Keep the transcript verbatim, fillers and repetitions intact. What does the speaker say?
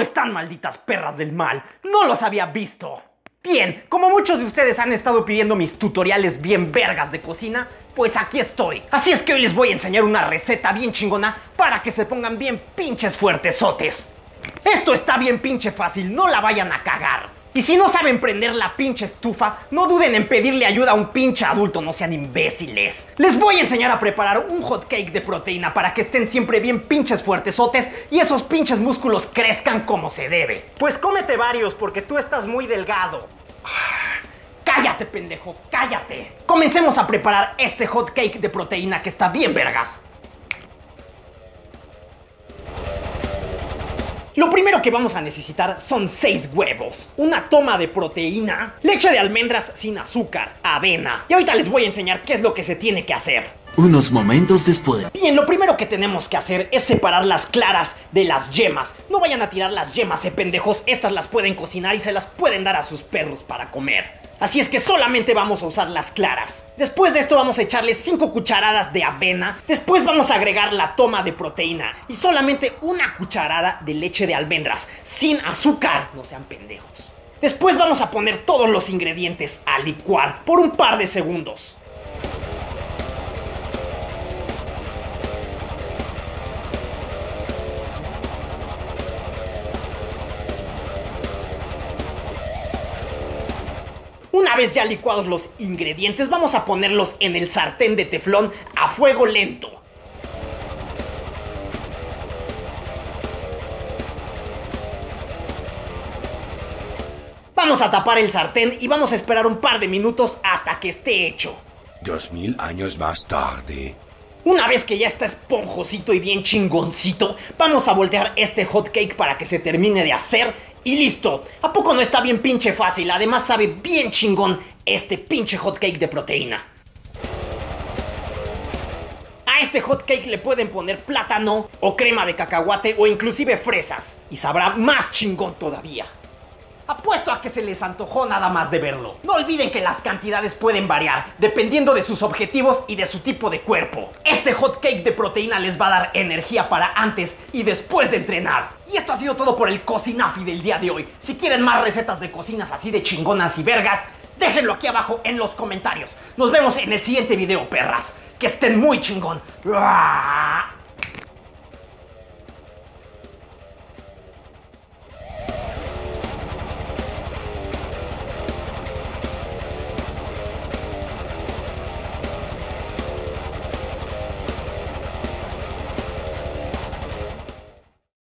¿Cómo están, malditas perras del mal? No los había visto. Bien, como muchos de ustedes han estado pidiendo mis tutoriales bien vergas de cocina, pues aquí estoy. Así es que hoy les voy a enseñar una receta bien chingona para que se pongan bien pinches fuertesotes. Esto está bien pinche fácil, no la vayan a cagar. Y si no saben prender la pinche estufa, no duden en pedirle ayuda a un pinche adulto, no sean imbéciles. Les voy a enseñar a preparar un hot cake de proteína para que estén siempre bien pinches fuertesotes y esos pinches músculos crezcan como se debe. Pues cómete varios porque tú estás muy delgado. Cállate, pendejo, cállate. Comencemos a preparar este hot cake de proteína que está bien vergas. Lo primero que vamos a necesitar son seis huevos, una toma de proteína, leche de almendras sin azúcar, avena. Y ahorita les voy a enseñar qué es lo que se tiene que hacer. Unos momentos después. Bien, lo primero que tenemos que hacer es separar las claras de las yemas. No vayan a tirar las yemas, eh, pendejos. Estas las pueden cocinar y se las pueden dar a sus perros para comer. Así es que solamente vamos a usar las claras. Después de esto vamos a echarle cinco cucharadas de avena. Después vamos a agregar la toma de proteína y solamente una cucharada de leche de almendras sin azúcar. No sean pendejos. Después vamos a poner todos los ingredientes a licuar por un par de segundos. Una vez ya licuados los ingredientes, vamos a ponerlos en el sartén de teflón a fuego lento. Vamos a tapar el sartén y vamos a esperar un par de minutos hasta que esté hecho. Dos mil años más tarde. Una vez que ya está esponjosito y bien chingoncito, vamos a voltear este hot cake para que se termine de hacer. Y listo. ¿A poco no está bien pinche fácil? Además sabe bien chingón este pinche hot cake de proteína. A este hot cake le pueden poner plátano o crema de cacahuate o inclusive fresas. Y sabrá más chingón todavía. Apuesto a que se les antojó nada más de verlo. No olviden que las cantidades pueden variar dependiendo de sus objetivos y de su tipo de cuerpo. Este hot cake de proteína les va a dar energía para antes y después de entrenar. Y esto ha sido todo por el Cocinafi del día de hoy. Si quieren más recetas de cocinas así de chingonas y vergas, déjenlo aquí abajo en los comentarios. Nos vemos en el siguiente video, perras. Que estén muy chingón.